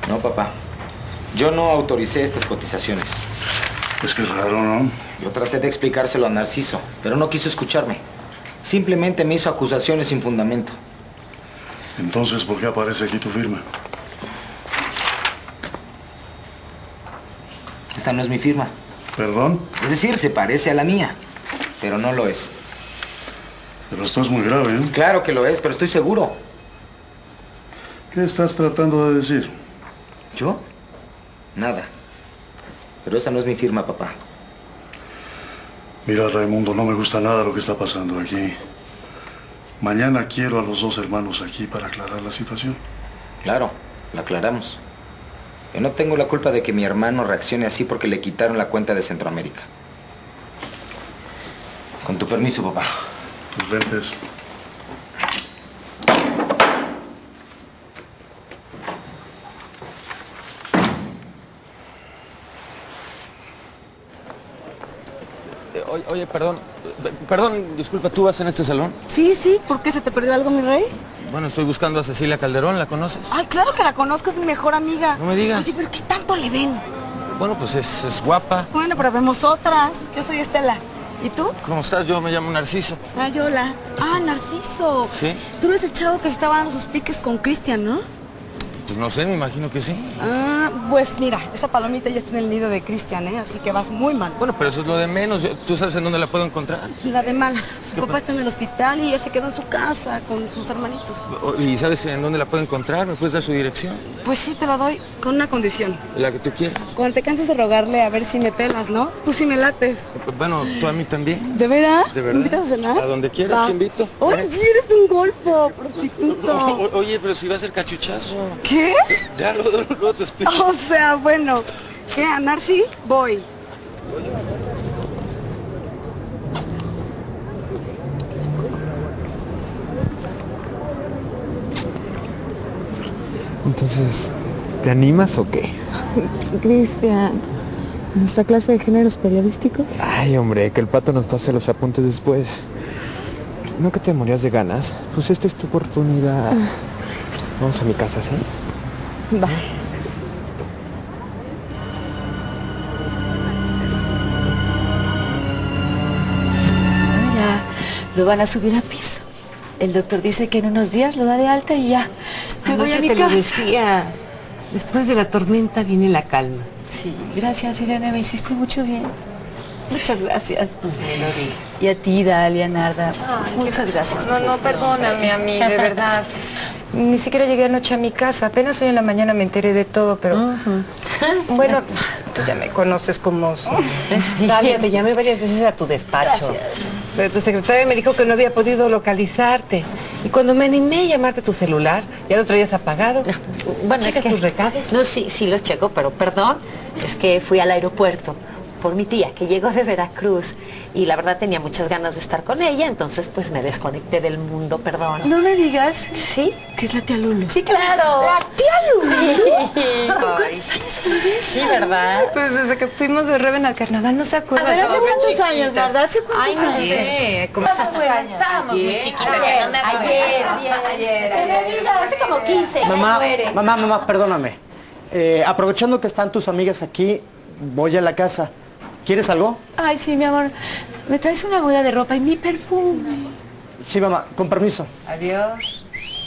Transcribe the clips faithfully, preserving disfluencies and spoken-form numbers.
No, papá. Yo no autoricé estas cotizaciones. Pues qué raro, ¿no? Yo traté de explicárselo a Narciso, pero no quiso escucharme. Simplemente me hizo acusaciones sin fundamento. Entonces, ¿por qué aparece aquí tu firma? Esta no es mi firma. ¿Perdón? Es decir, se parece a la mía, pero no lo es. Pero esto es muy grave, ¿eh? Claro que lo es, pero estoy seguro. ¿Qué estás tratando de decir? ¿Yo? Nada. Pero esa no es mi firma, papá. Mira, Raimundo, no me gusta nada lo que está pasando aquí. Mañana quiero a los dos hermanos aquí para aclarar la situación. Claro, la aclaramos. Yo no tengo la culpa de que mi hermano reaccione así porque le quitaron la cuenta de Centroamérica. Con tu permiso, papá. Tus lentes. Oye, oye, perdón, perdón, disculpa, ¿tú vas en este salón? Sí, sí, ¿por qué? ¿Se te perdió algo, mi rey? Bueno, estoy buscando a Cecilia Calderón, ¿la conoces? Ay, claro que la conozco, es mi mejor amiga. No me digas. Oye, pero ¿qué tanto le ven? Bueno, pues es, es guapa. Bueno, pero vemos otras. Yo soy Estela. ¿Y tú? ¿Cómo estás? Yo me llamo Narciso. Ay, hola. Ah, Narciso. ¿Sí? Tú eres el chavo que se estaba dando sus piques con Cristian, ¿no? Pues no sé, me imagino que sí. Ah, pues mira, esa palomita ya está en el nido de Cristian, ¿eh? Así que vas muy mal. Bueno, pero eso es lo de menos. ¿Tú sabes en dónde la puedo encontrar? La de malas. Su papá está en el hospital y ella se quedó en su casa con sus hermanitos. ¿Y sabes en dónde la puedo encontrar? ¿Me puedes dar su dirección? Pues sí, te la doy con una condición. La que tú quieras. Cuando te canses de rogarle a ver si me pelas, ¿no? Tú sí me lates. Bueno, tú a mí también. ¿De veras? ¿De verdad? ¿Me invitas a cenar? A donde quieras, Va. te invito. Oye, eres un golfo, prostituto. O- oye, pero si va a ser cachuchazo. ¿Qué? Ya, luego, luego te explico. O sea, bueno. ¿Qué, a Narci? Voy. Entonces, ¿te animas o qué? Cristian, ¿nuestra clase de géneros periodísticos? Ay, hombre, que el pato nos pase los apuntes después. ¿No que te morías de ganas? Pues esta es tu oportunidad. Vamos a mi casa, ¿sí? Va. Ya lo van a subir a piso. El doctor dice que en unos días lo da de alta y ya. Me voy a mi te casa. lo decía. Después de la tormenta viene la calma. Sí, gracias, Irene, me hiciste mucho bien. Muchas gracias. Y a ti, Dalia, Narda. Muchas gracias. No, no, perdóname a mí, de verdad. Ni siquiera llegué anoche a mi casa. Apenas hoy en la mañana me enteré de todo, pero... Uh-huh. Bueno, tú ya me conoces como... Sí. Dalia, te llamé varias veces a tu despacho. Gracias. Pero tu secretaria me dijo que no había podido localizarte. Y cuando me animé a llamarte tu celular, ya lo traías apagado. Bueno, ¿Checas es que... tus recados? No, sí, sí los checo, pero perdón, es que fui al aeropuerto por mi tía, que llegó de Veracruz, y la verdad tenía muchas ganas de estar con ella, entonces pues me desconecté del mundo, perdón. No me digas. ¿Sí? Que es la tía Lulu. Sí, claro. ¿La tía Lulu? Sí. ¿Cuántos años tienes? Sí, ¿verdad? Pues desde que fuimos de Reven al carnaval, ¿no se acuerdan? A ver, ¿hace Estábamos cuántos chiquitas. años, verdad? ¿Hace cuántos Ay, no años? sé. Como ¿Cuántos años? Estábamos muy Ayer, chiquitas. ayer, ya no me acuerdo. ayer, ayer, ayer, ayer. Hace como quince. Mamá, ya muere. mamá, mamá, perdóname. Eh, aprovechando que están tus amigas aquí, voy a la casa. ¿Quieres algo? Ay, sí, mi amor. ¿Me traes una muda de ropa y mi perfume? Sí, mamá, con permiso. Adiós.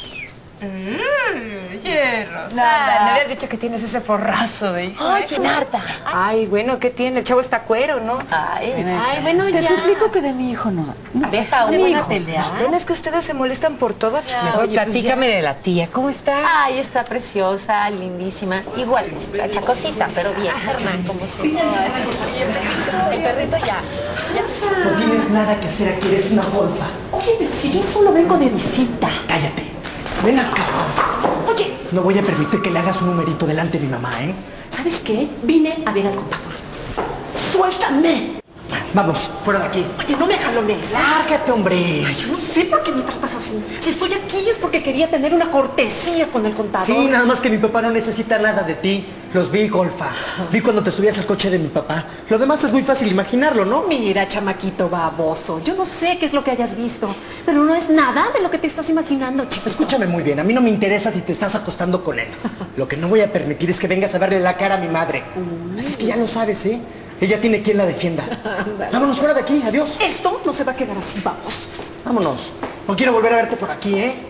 Oye, Rosa, me habías dicho que tienes ese forrazo de hijo. Oye, Narda. Ay, bueno, ¿qué tiene? El chavo está cuero, ¿no? Ay, ay, bueno, Te ya. suplico que de mi hijo no. no. Deja ¿Se un van a hijo. pelear? Bueno, es que ustedes se molestan por todo. Mejor oye, pues platícame de la tía. ¿Cómo está? Ay, está preciosa, lindísima. Igual, la chacosita, pero bien. Germán, como siempre. El perrito ya. ya. No tienes nada que hacer aquí, eres una golfa. Oye, pero si yo solo vengo de visita. Cállate. Ven acá. Oye, No voy a permitir que le hagas un numerito delante de mi mamá, ¿eh? ¿sabes qué? Vine a ver al contador. ¡Suéltame! Vamos, fuera de aquí. Oye, no me jalones. Lárgate, hombre. Ay, yo no sé por qué me tratas así. Si estoy aquí es porque quería tener una cortesía con el contador. Sí, nada más que mi papá no necesita nada de ti. Los vi, Golfa. Vi cuando te subías al coche de mi papá. Lo demás es muy fácil imaginarlo, ¿no? Mira, chamaquito baboso, yo no sé qué es lo que hayas visto, pero no es nada de lo que te estás imaginando, chico. Escúchame muy bien, a mí no me interesa si te estás acostando con él. Lo que no voy a permitir es que vengas a verle la cara a mi madre. Así es que ya lo sabes, ¿eh? Ella tiene quien la defienda. Vámonos fuera de aquí, adiós. Esto no se va a quedar así, vamos. Vámonos. No quiero volver a verte por aquí, ¿eh?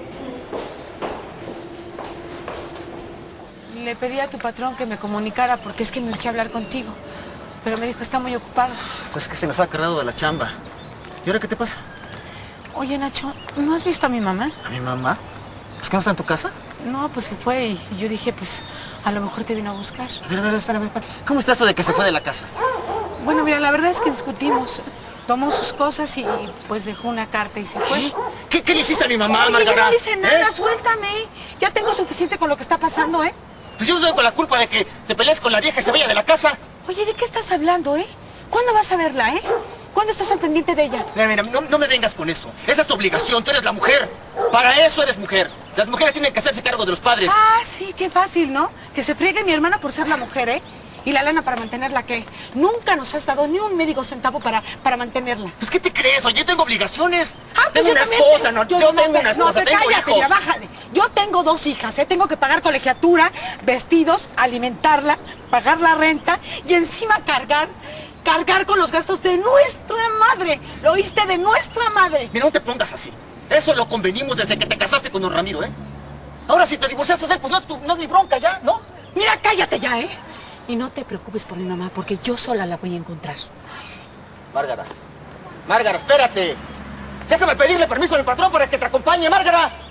Le pedí a tu patrón que me comunicara porque es que me urgía hablar contigo. Pero me dijo, está muy ocupado. Pues es que se nos ha cargado de la chamba. ¿Y ahora qué te pasa? Oye, Nacho, ¿no has visto a mi mamá? ¿A mi mamá? ¿Pues que no está en tu casa? No, pues se fue y yo dije, pues, a lo mejor te vino a buscar. A ver, a ver, espérame, espérame. ¿Cómo está eso de que se fue de la casa? Bueno, mira, la verdad es que discutimos. Tomó sus cosas y pues dejó una carta y se fue. ¿Qué, qué le hiciste a mi mamá, Oye, Márgara? yo no le hice nada, ¿Eh? suéltame. Ya tengo suficiente con lo que está pasando, ¿eh? Pues yo no tengo la culpa de que te pelees con la vieja y se vaya de la casa. Oye, ¿de qué estás hablando, eh? ¿Cuándo vas a verla, eh? ¿Cuándo estás al pendiente de ella? Mira, mira, no, no me vengas con eso. Esa es tu obligación, tú eres la mujer. Para eso eres mujer. Las mujeres tienen que hacerse cargo de los padres. Ah, sí, qué fácil, ¿no? Que se friegue mi hermana por ser la mujer, ¿eh? ¿Y la lana para mantenerla qué? Nunca nos has dado ni un médico centavo para, para mantenerla. Pues, ¿qué te crees? Oye, yo tengo obligaciones. Ah, pues tengo yo una también esposa, te- no, yo, tengo te- una esposa, no, te tengo cállate, hijos. ya, bájale. Yo tengo dos hijas, ¿eh? Tengo que pagar colegiatura, vestidos, alimentarla, pagar la renta y encima cargar, cargar con los gastos de nuestra madre. ¿Lo oíste? De nuestra madre. Mira, no te pongas así. Eso lo convenimos desde que te casaste con don Ramiro, ¿eh? Ahora si te divorciaste de él, pues no es, tu, no es mi bronca ya, ¿no? Mira, cállate ya, ¿eh? Y no te preocupes por mi mamá, porque yo sola la voy a encontrar. Ay, sí. Márgara. Márgara, espérate. Déjame pedirle permiso a mi patrón para que te acompañe, Márgara.